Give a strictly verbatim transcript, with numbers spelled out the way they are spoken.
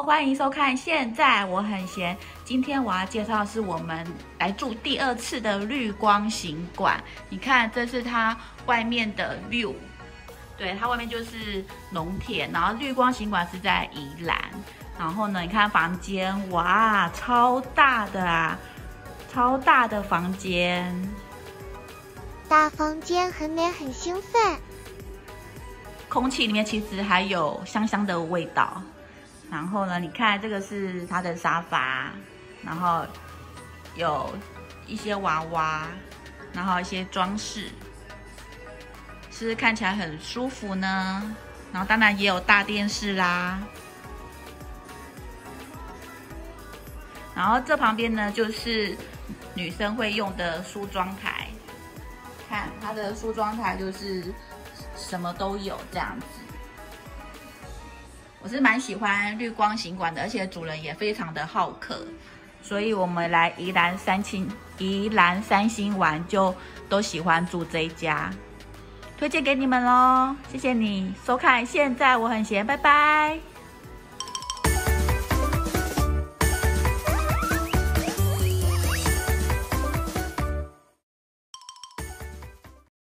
欢迎收看。现在我很闲，今天我要介绍的是我们来住第二次的绿光行馆。你看，这是它外面的 view， 对，它外面就是农田，然后绿光行馆是在宜兰。然后呢，你看房间，哇，超大的啊，超大的房间， 大房间很美，很兴奋。 空气里面其实还有香香的味道。然后呢，你看这个是它的沙发，然后有一些娃娃，然后一些装饰，是不是看起来很舒服呢？然后当然也有大电视啦。然后这旁边呢，就是女生会用的梳妆台，看它的梳妆台就是什么都有这样子。我是蛮喜欢绿光行馆的，而且主人也非常的好客，所以我们来宜兰三星宜兰三星玩就都喜欢住这一家，推荐给你们咯。谢谢你收看，现在我很闲，拜拜。